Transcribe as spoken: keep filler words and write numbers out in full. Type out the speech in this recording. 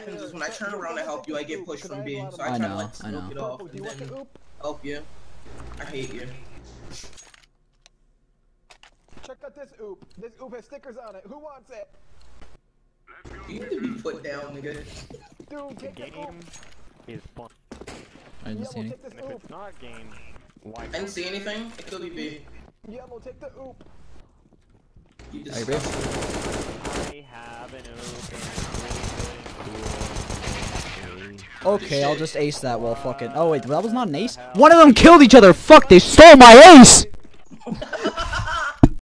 happens is when I turn around to help you, I get pushed from B. So I, I try know, to let I know. Smoke it off and then help you. I hate you. Check out this oop. This oop has stickers on it. Who wants it? You need to be put down, nigga. Dude, take the oop. Is fun. I didn't see any. Take this If oop. it's not game, why? I didn't see anything. It could be B. Yellow, take the oop. You Are you ready? I have an open. Okay, I'll just ace that wall. Fucking. Oh wait, that was not an ace. One of them killed each other. Fuck! They stole my ace.